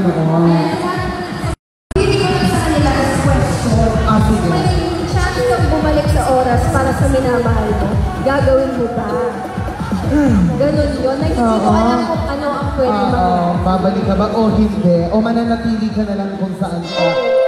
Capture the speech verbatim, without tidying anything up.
ganoon. Hindi ko lang sa kanila as question. Ah, sige. Kung may chance kang bumalik sa oras para sa minamahal mo, gagawin mo ba? Ganon yun. Like, hindi ko alam kung ano ang pwede Oo, mangyari. babalik ka ba o hindi? O mananatili ka na lang kung saan ka?